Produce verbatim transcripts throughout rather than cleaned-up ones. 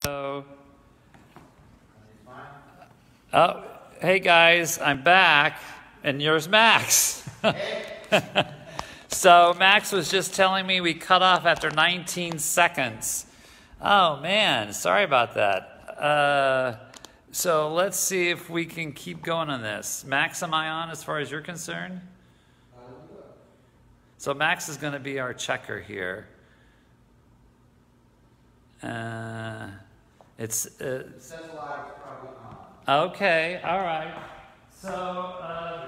So, oh, hey guys, I'm back, and here's Max. So Max was just telling me we cut off after nineteen seconds. Oh man, sorry about that. Uh, so let's see if we can keep going on this. Max, am I on as far as you're concerned? So Max is going to be our checker here. Uh, it's uh, it says live, it's probably on. Okay, all right. So, uh,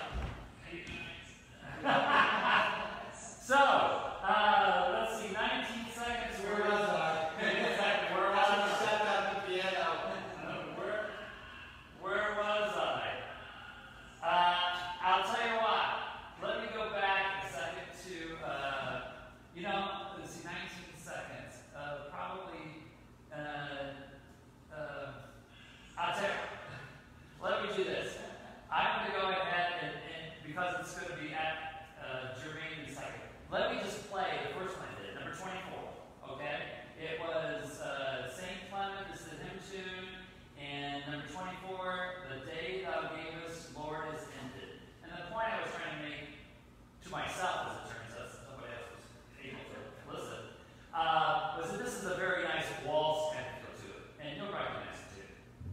so uh, let's see, nineteen seconds. Where was I? Exactly, where was I I? sat down at the piano. Where, where was I? Uh, I'll tell you what. Let me go back a second to, uh, you know, let's see, nineteen seconds. Uh, probably, uh, uh, I'll tell you. Let me do this. I'm going to go ahead and, and because it's going to be at uh, Jermaine in a second. Let me just play the first one I did, number twenty-four. Okay? It was uh, Saint Clement, this is the hymn tune, and number twenty-four, the day thou gavest, Lord, is ended. And the point I was trying to make to myself, as it turns out, since nobody else was able to listen, uh, was that this is a very nice waltz kind of feel to it, and you'll recognize it too.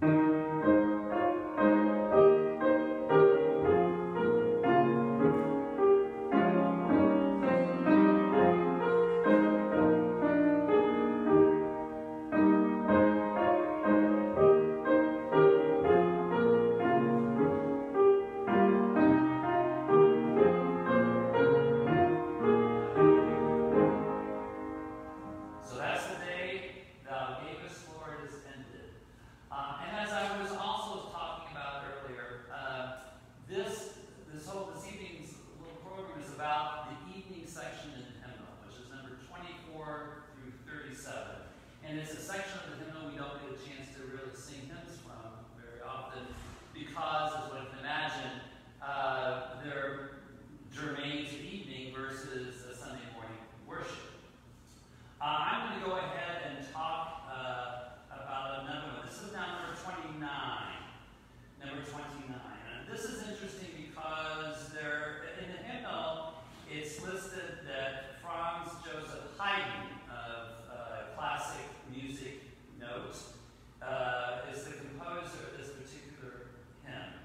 So that's the day thou gavest, Lord, is ended. Uh, and as I was also talking about earlier, uh, this this whole this evening's little program is about the evening section in the hymnal, which is number twenty-four through thirty-seven. And it's a section of the hymnal we don't get a chance to really sing hymns from very often because, as one can imagine, uh, they're germane to evening versus a Sunday morning worship. Uh, I'm going to go ahead and talk uh, about another one. This is now number twenty-nine. Number twenty-nine. And this is interesting because there, in the hymnal, it's listed that Franz Joseph Haydn of uh, classic music notes uh, is the composer of this particular hymn.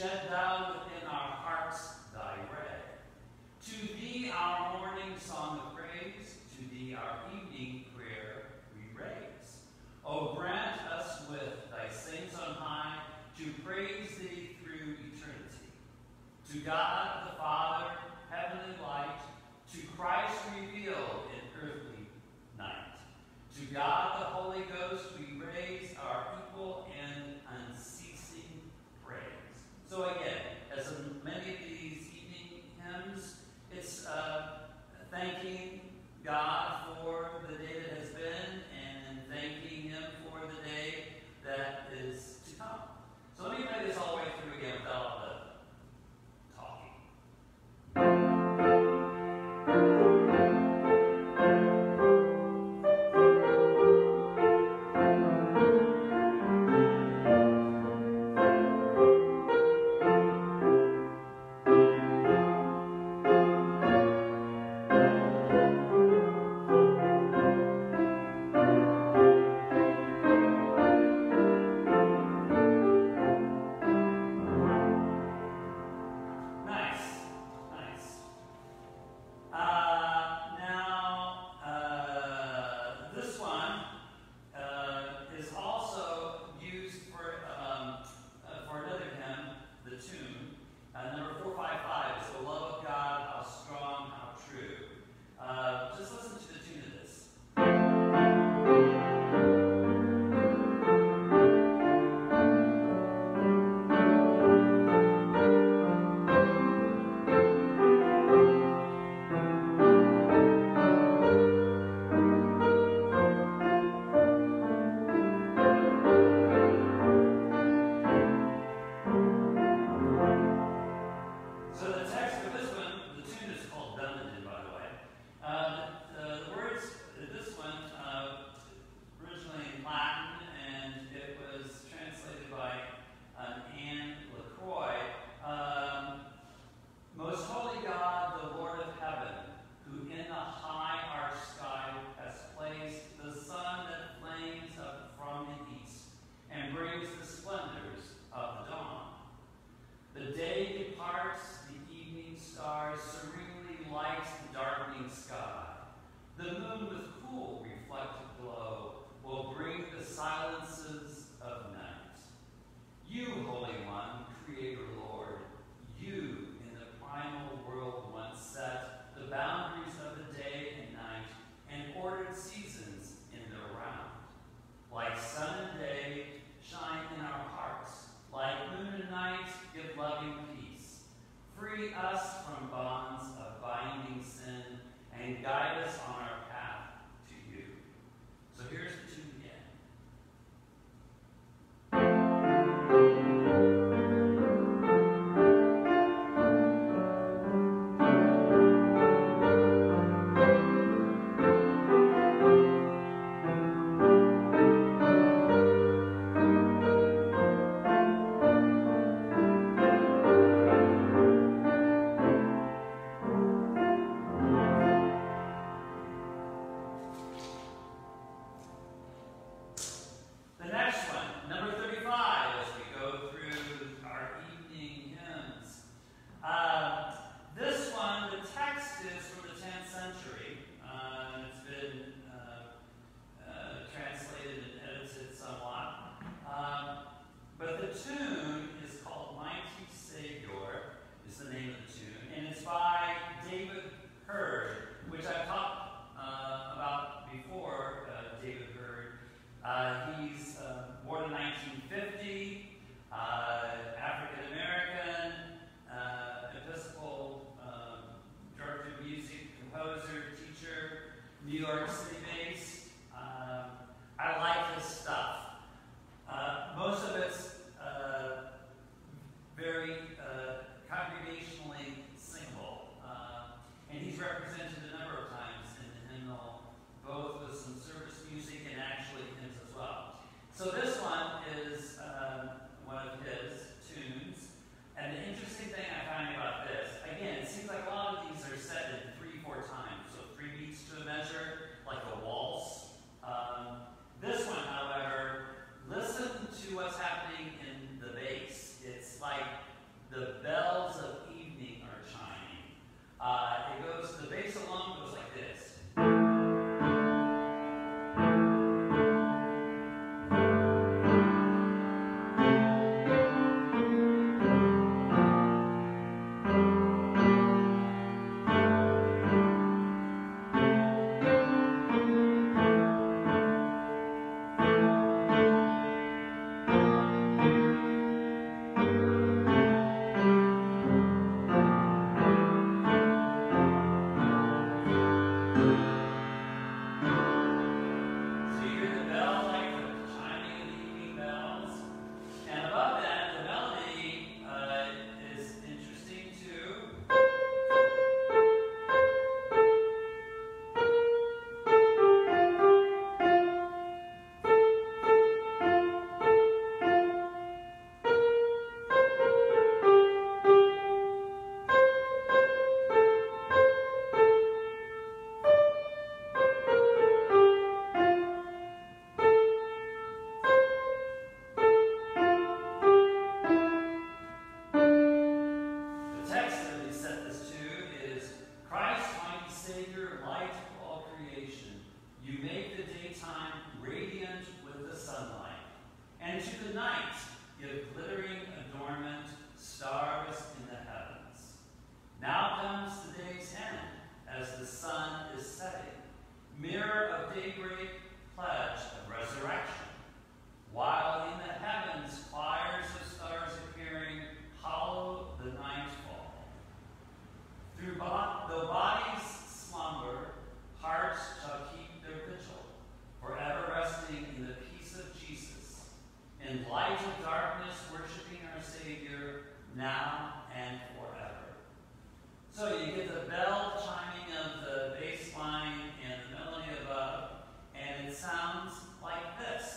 Shed thou within our hearts thy ray. To thee our morning song of praise, to thee our evening prayer we raise. O grant us with thy saints on high to praise thee through eternity. To God the Father, heavenly light, to Christ revealed in earthly night. To God the Holy Ghost we raise our equal and unceasing praise. So again, as in many of these evening hymns, it's uh, thanking God for the day that has been and thanking him for the day that is to come. So let me play this all the way through again without all the talking. now and forever. So you get the bell chiming of the bass line and the melody above, and it sounds like this.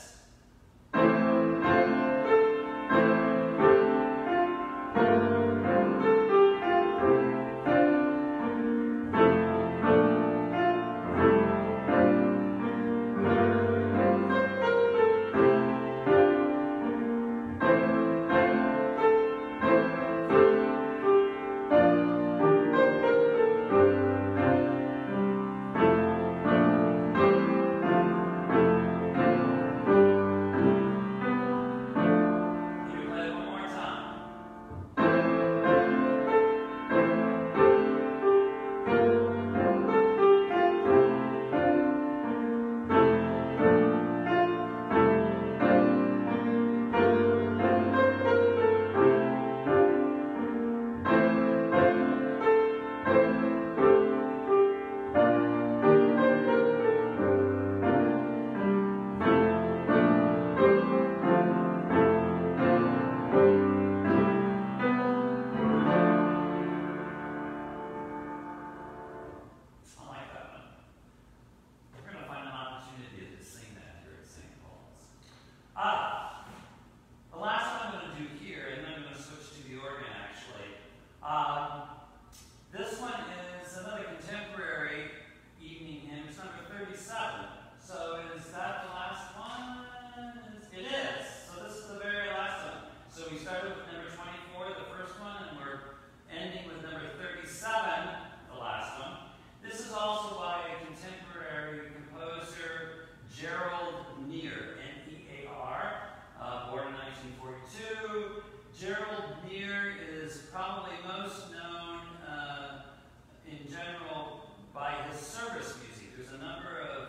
Ah, the last one I'm going to do here, and then I'm going to switch to the organ actually. Um, this one is another contemporary evening hymn. It's number thirty-seven. So is that the last one? It is. So this is the very last one. So we started with number twenty-four, the first one, and we're ending with number thirty-seven, the last one. This is also by a contemporary composer, Gerald Near, N E A R, uh, born in nineteen forty-two. Gerald Near is probably most known uh, in general by his service music. There's a number of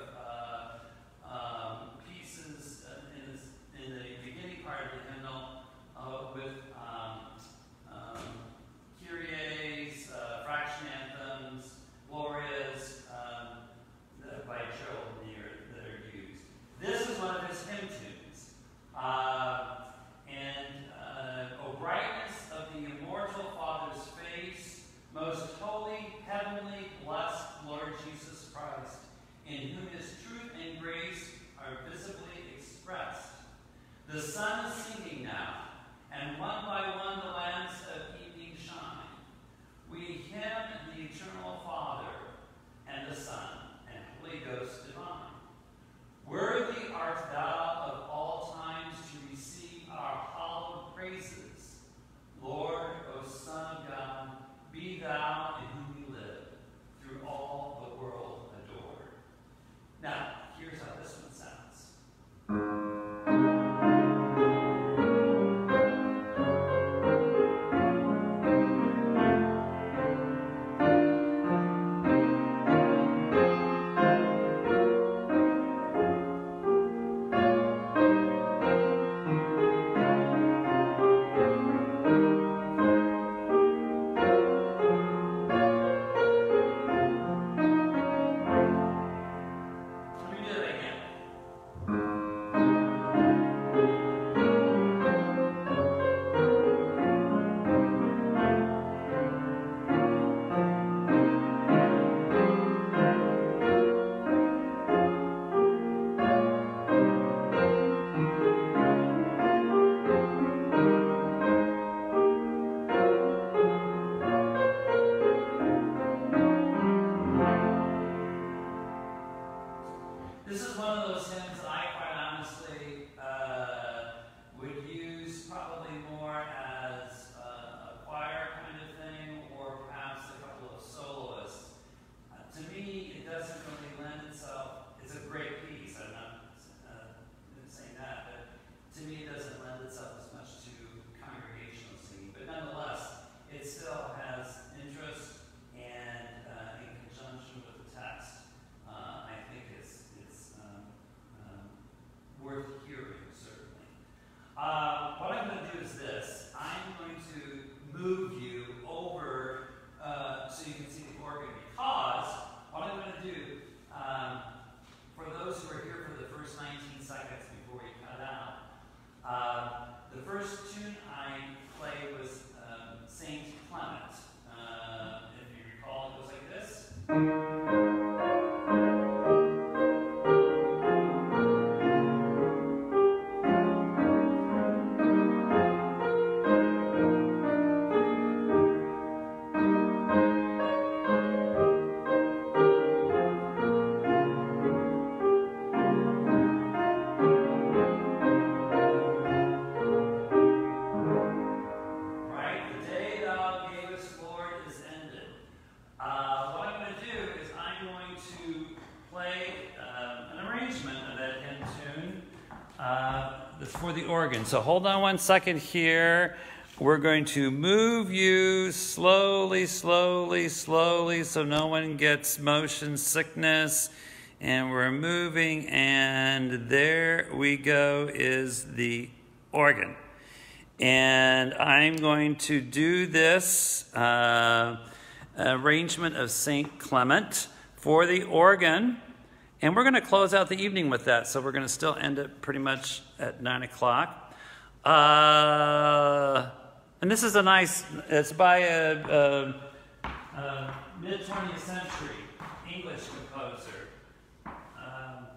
uh, um, pieces uh, in, this, in the beginning part of the hymnal uh, with um, um, Kyries, uh, fraction anthems, glorias um, by Gerald Near that are used. This is one of his hymn tunes. Uh, and uh, O brightness of the immortal Father's face, for the organ. So hold on one second here. We're going to move you slowly, slowly, slowly so no one gets motion sickness. And we're moving, and there we go is the organ. And I'm going to do this uh, arrangement of Saint Clement for the organ. And we're going to close out the evening with that. So we're going to still end it pretty much at nine o'clock. Uh, and this is a nice, it's by a, a, a mid-twentieth century English composer. Um,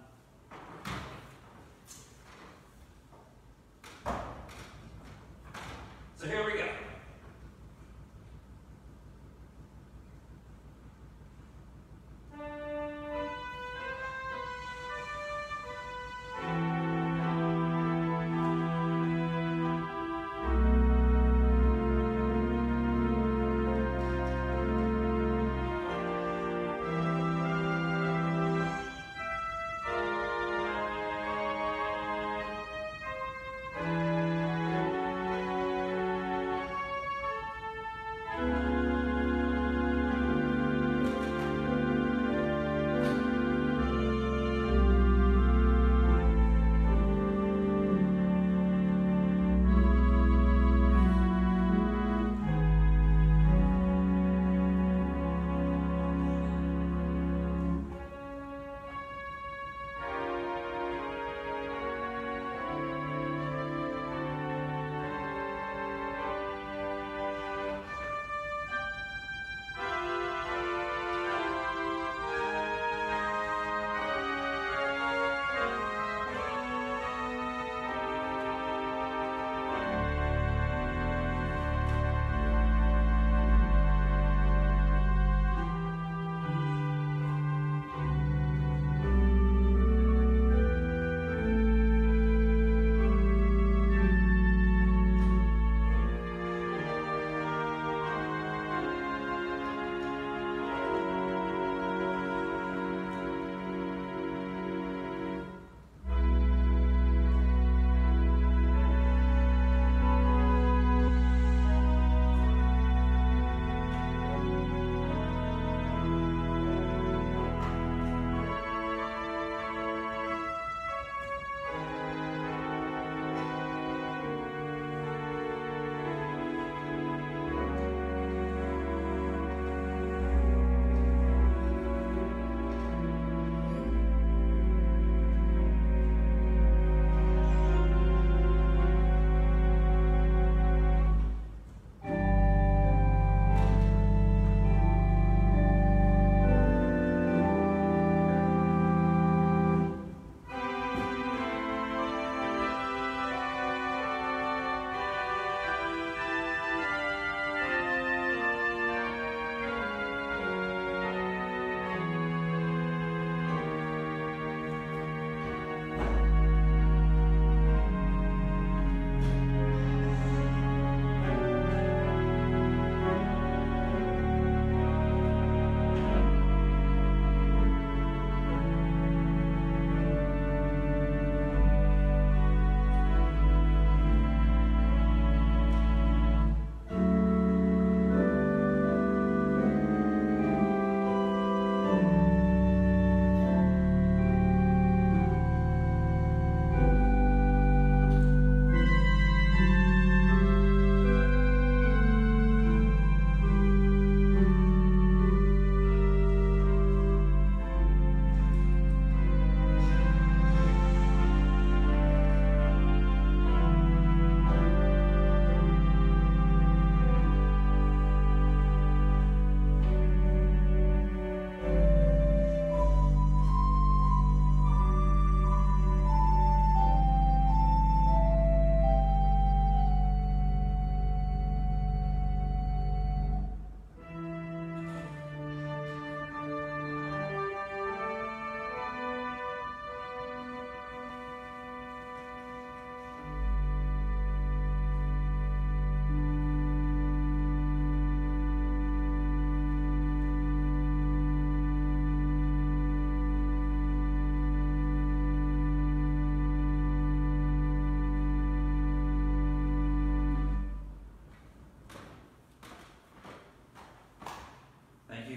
so here we go.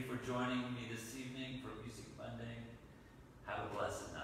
you for joining me this evening for Music Monday. Have a blessed night.